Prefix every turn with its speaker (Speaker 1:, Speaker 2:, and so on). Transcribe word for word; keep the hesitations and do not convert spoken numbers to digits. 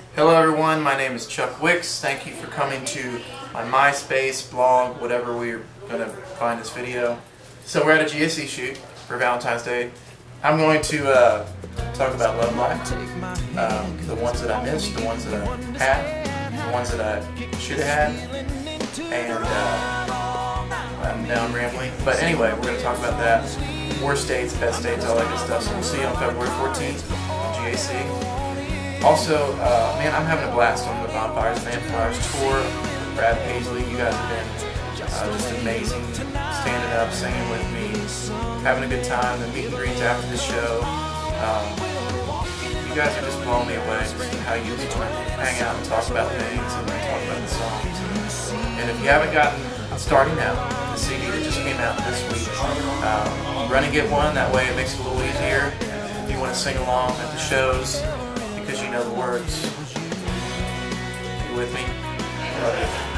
Speaker 1: Hello everyone, my name is Chuck Wicks. Thank you for coming to my MySpace, blog, whatever we're going to find this video. So we're at a G A C shoot for Valentine's Day. I'm going to uh, talk about love life, um, the ones that I missed, the ones that I had, the ones that I should have had, and uh, I'm now I'm rambling. But anyway, we're going to talk about that. Worst dates, best dates, all that good stuff. So we'll see you on February fourteenth, G A C. Also, uh, man, I'm having a blast on the Bonfires Vampires tour with Brad Paisley. You guys have been uh, just amazing, standing up, singing with me, having a good time. The meet and greets after the show. Um, you guys are just blowing me away, just how you just want to hang out and talk about things and talk about the songs. And if you haven't gotten Starting Out, the C D that just came out this week, um, run and get one. That way it makes it a little easier if you want to sing along at the shows, because you know the words. You with me? Love you.